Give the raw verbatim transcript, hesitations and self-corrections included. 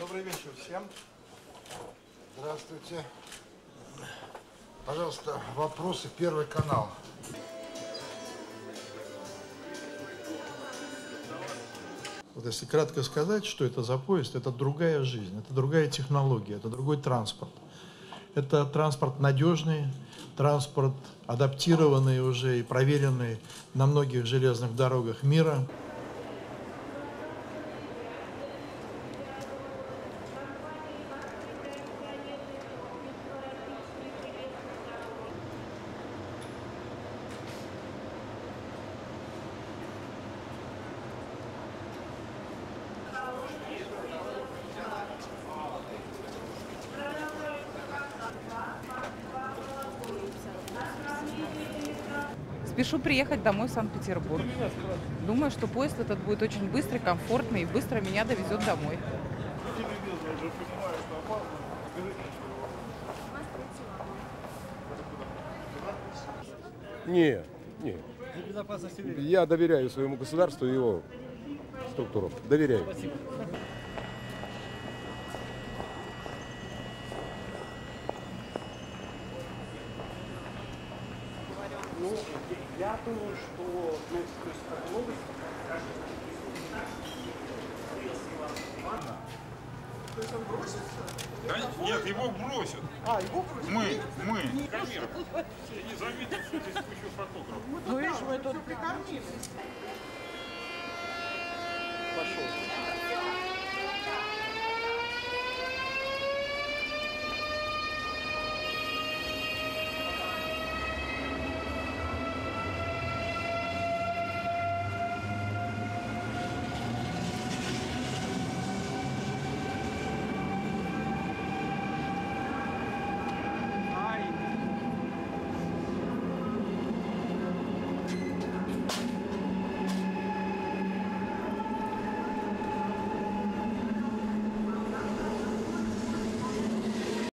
Добрый вечер всем. Здравствуйте. Пожалуйста, вопросы, Первый канал. Вот если кратко сказать, что это за поезд, это другая жизнь, это другая технология, это другой транспорт. Это транспорт надежный, транспорт адаптированный уже и проверенный на многих железных дорогах мира. Спешу приехать домой в Санкт-Петербург. Думаю, что поезд этот будет очень быстрый, комфортный и быстро меня довезет домой. Не, не. Я доверяю своему государству и его структурам. Доверяю. Ну, я думаю, что, ну, то есть, как новость, то есть он бросится? Да, нет, его бросят. А, его бросят? Мы, мы. Камера. Я не заметил, что здесь куча фотографов. Ну, видишь, мы тут прикормили. Пошел.